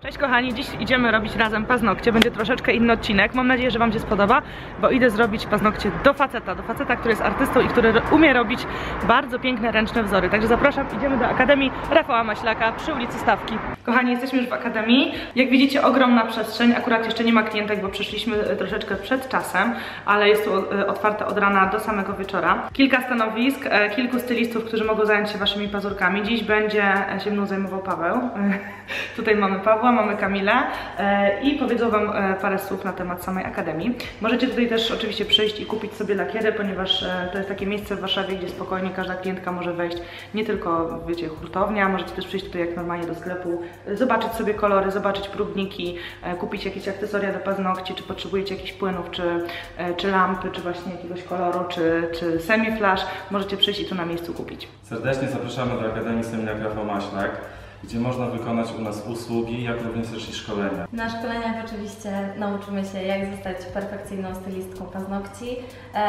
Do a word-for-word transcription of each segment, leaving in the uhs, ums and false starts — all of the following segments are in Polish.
Cześć kochani, dziś idziemy robić razem paznokcie, będzie troszeczkę inny odcinek. Mam nadzieję, że wam się spodoba, bo idę zrobić paznokcie do faceta, do faceta, który jest artystą i który umie robić bardzo piękne ręczne wzory. Także zapraszam, idziemy do Akademii Rafała Maślaka przy ulicy Stawki. Kochani, jesteśmy już w Akademii. Jak widzicie, ogromna przestrzeń, akurat jeszcze nie ma klientek, bo przyszliśmy troszeczkę przed czasem, ale jest tu otwarte od rana do samego wieczora. Kilka stanowisk, kilku stylistów, którzy mogą zająć się waszymi pazurkami. Dziś będzie się mną zajmował Paweł. Tutaj mamy Pawła, mamy Kamilę e, i powiedzą wam e, parę słów na temat samej Akademii. Możecie tutaj też oczywiście przyjść i kupić sobie lakiery, ponieważ e, to jest takie miejsce w Warszawie, gdzie spokojnie każda klientka może wejść, nie tylko, wiecie, hurtownia, możecie też przyjść tutaj jak normalnie do sklepu, e, zobaczyć sobie kolory, zobaczyć próbniki, e, kupić jakieś akcesoria do paznokci, czy potrzebujecie jakichś płynów, czy, e, czy lampy, czy właśnie jakiegoś koloru, czy, czy semi-flash, możecie przyjść i tu na miejscu kupić. Serdecznie zapraszamy do Akademii Seminak Rafał Maślak, gdzie można wykonać u nas usługi, jak również też i szkolenia. Na szkoleniach oczywiście nauczymy się, jak zostać perfekcyjną stylistką paznokci,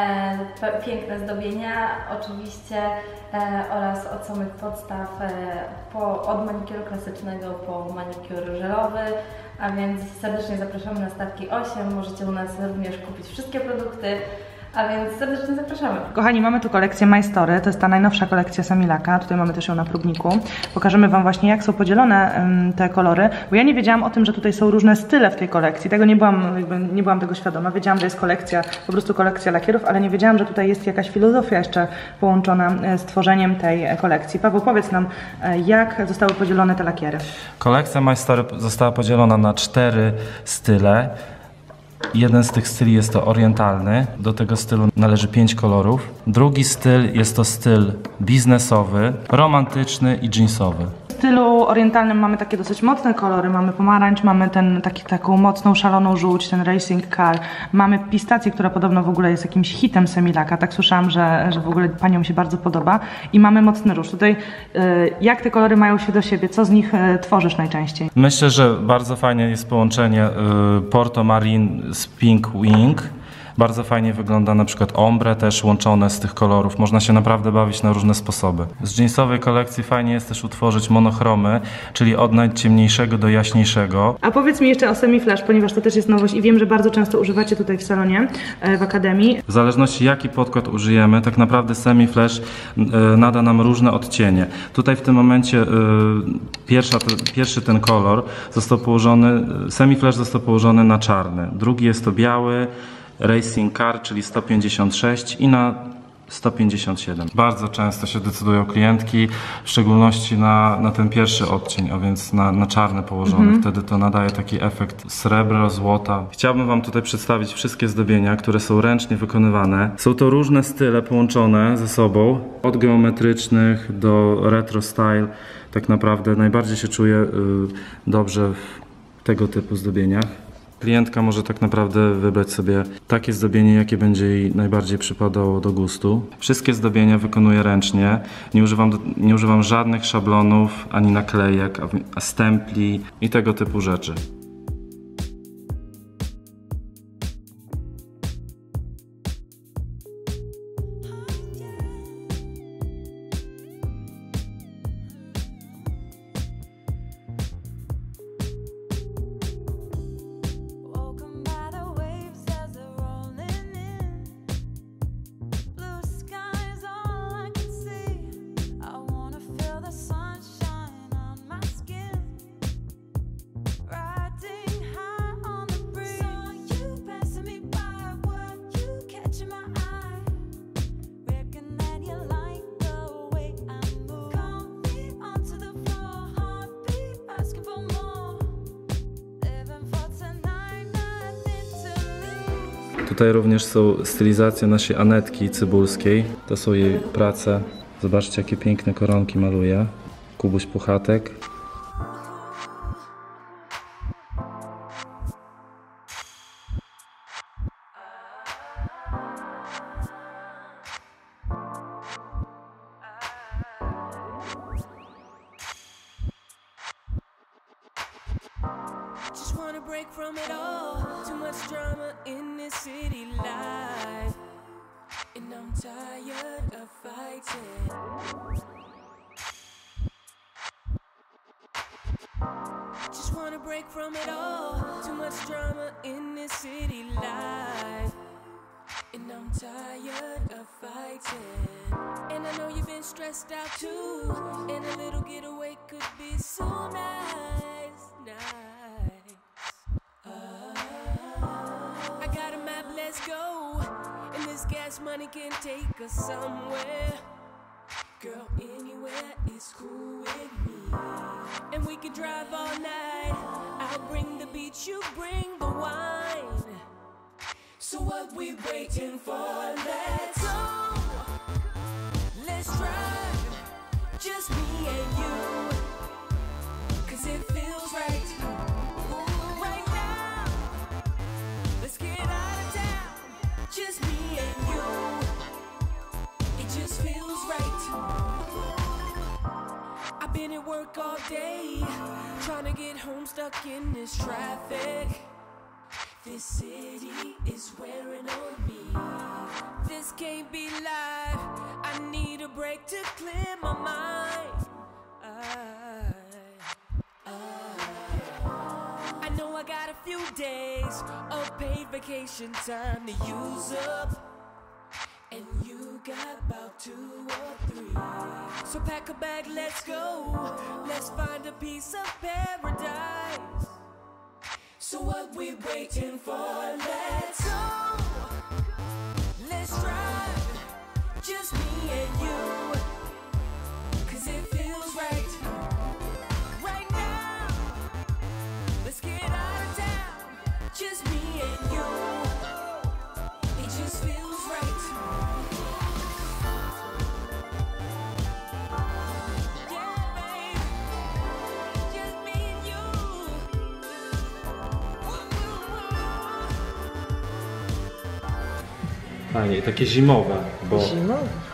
e, piękne zdobienia oczywiście e, oraz od samych podstaw, e, po, od manikuru klasycznego po manikur żelowy, a więc serdecznie zapraszamy na Stawki osiem, możecie u nas również kupić wszystkie produkty. A więc serdecznie zapraszamy. Kochani, mamy tu kolekcję My Story, to jest ta najnowsza kolekcja Semilaka, tutaj mamy też ją na próbniku. Pokażemy wam właśnie, jak są podzielone um, te kolory, bo ja nie wiedziałam o tym, że tutaj są różne style w tej kolekcji, tego nie byłam, jakby nie byłam tego świadoma, wiedziałam, że jest kolekcja, po prostu kolekcja lakierów, ale nie wiedziałam, że tutaj jest jakaś filozofia jeszcze połączona z tworzeniem tej kolekcji. Paweł, powiedz nam, jak zostały podzielone te lakiery. Kolekcja My Story została podzielona na cztery style. Jeden z tych styli jest to orientalny, do tego stylu należy pięć kolorów. Drugi styl jest to styl biznesowy, romantyczny i jeansowy. W stylu orientalnym mamy takie dosyć mocne kolory, mamy pomarańcz, mamy ten, taki, taką mocną, szaloną żółć, ten racing car, mamy pistację, która podobno w ogóle jest jakimś hitem Semilaka, tak słyszałam, że, że w ogóle paniom się bardzo podoba, i mamy mocny róż. Tutaj y, jak te kolory mają się do siebie, co z nich y, tworzysz najczęściej? Myślę, że bardzo fajnie jest połączenie y, Porto Marine z Pink Wing. Bardzo fajnie wygląda na przykład ombre też łączone z tych kolorów. Można się naprawdę bawić na różne sposoby. Z jeansowej kolekcji fajnie jest też utworzyć monochromy, czyli od najciemniejszego do jaśniejszego. A powiedz mi jeszcze o semi-flash, ponieważ to też jest nowość i wiem, że bardzo często używacie tutaj w salonie, w Akademii. W zależności jaki podkład użyjemy, tak naprawdę semi-flash nada nam różne odcienie. Tutaj w tym momencie pierwsza, pierwszy ten kolor został położony, semi-flash został położony na czarny. Drugi jest to biały, Racing Car, czyli sto pięćdziesiąt sześć, i na sto pięćdziesiąt siedem. Bardzo często się decydują klientki, w szczególności na, na ten pierwszy odcień, a więc na, na czarny położony. Mhm. Wtedy to nadaje taki efekt srebra, złota. Chciałbym wam tutaj przedstawić wszystkie zdobienia, które są ręcznie wykonywane. Są to różne style połączone ze sobą, od geometrycznych do retro style. Tak naprawdę najbardziej się czuję y, dobrze w tego typu zdobieniach. Klientka może tak naprawdę wybrać sobie takie zdobienie, jakie będzie jej najbardziej przypadało do gustu. Wszystkie zdobienia wykonuję ręcznie, nie używam, do, nie używam żadnych szablonów, ani naklejek, a stempli i tego typu rzeczy. Tutaj również są stylizacje naszej Anetki Cybulskiej. To są jej prace. Zobaczcie, jakie piękne koronki maluje. Kubuś Puchatek. Break from it all. Too much drama in this city life, and I'm tired of fighting. Just wanna wanna break from it all. Too much drama in this city life, and I'm tired of fighting. And I know you've been stressed out too, and a little getaway could be so nice, nice. Uh, I got a map, let's go, and this gas money can take us somewhere. Girl, anywhere is cool with me, and we can drive all night. I'll bring the beach, you bring the wine. So what we waiting for? Let's go. Let's drive, just me and you, 'cause it feels right. Right now, let's get out of town, just me and you. It just feels right. I've been at work all day, trying to get home, stuck in this traffic. This city is wearing on me. This can't be life. I need a break to clear my mind. I, I, I know I got a few days of paid vacation time to use up, and you got about two or three. So pack a bag, let's go. Let's find a piece of paradise. So what we waiting for? Let's go. Let's drive, just me and you, 'cause it feels right. Right now, let's get out of town, just me and you. It just feels right. Yeah, babe, just me and you. Fajnie, takie zimowe, bo Zimowe.